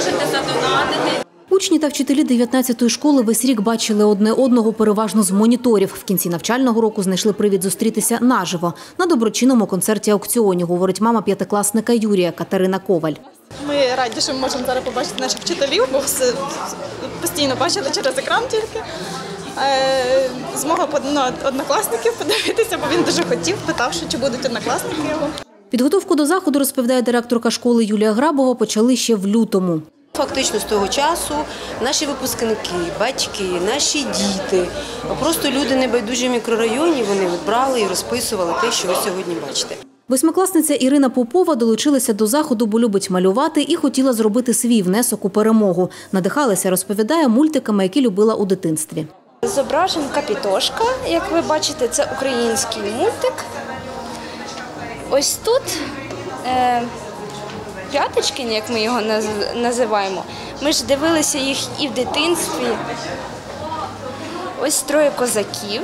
можете задонатити. Учні та вчителі 19-ї школи весь рік бачили одне одного переважно з моніторів. В кінці навчального року знайшли привід зустрітися наживо на доброчинному концерті-аукціоні, говорить мама п'ятикласника Юрія Катерина Коваль. Ми раді, що ми можемо зараз побачити наших вчителів, бо постійно бачили через екран тільки. Змога однокласників подивитися, бо він дуже хотів, питав, чи будуть однокласники його. Підготовку до заходу, розповідає директорка школи Юлія Грабова, почали ще в лютому. Фактично з того часу наші випускники, батьки, наші діти, просто люди небайдужі в мікрорайоні, вони брали і розписували те, що ви сьогодні бачите. Восьмикласниця Ірина Попова долучилася до заходу, бо любить малювати і хотіла зробити свій внесок у перемогу. Надихалася, розповідає, мультиками, які любила у дитинстві. Зображен Капітошка, як ви бачите, це український мультик. Ось тут П'яточкін, як ми його називаємо, ми ж дивилися їх і в дитинстві. Ось троє козаків.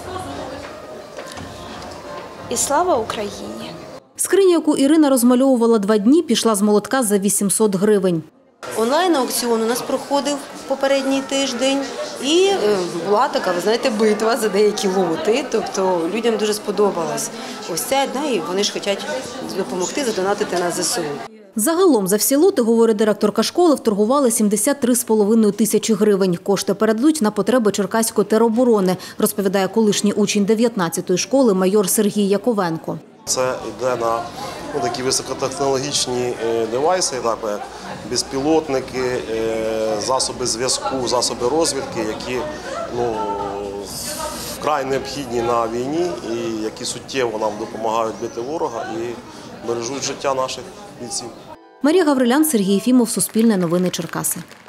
І слава Україні! Скриня, яку Ірина розмальовувала 2 дні, пішла з молотка за 800 гривень. Онлайн-аукціон у нас проходив попередній тиждень і була така, ви знаєте, битва за деякі лоти, тобто людям дуже сподобалась ось ця одна, і вони ж хочуть допомогти задонатити на ЗСУ. Загалом за всі лоти, говорить директорка школи, вторгували 73,5 тисячі гривень. Кошти передадуть на потреби Черкаської тероборони, розповідає колишній учень 19-ї школи майор Сергій Яковенко. Це йде на такі високотехнологічні девайси, так як безпілотники, засоби зв'язку, засоби розвідки, які вкрай необхідні на війні і які суттєво нам допомагають бити ворога і бережуть життя наших бійців. Марія Гаврилян, Сергій Єфімов, Суспільне новини, Черкаси.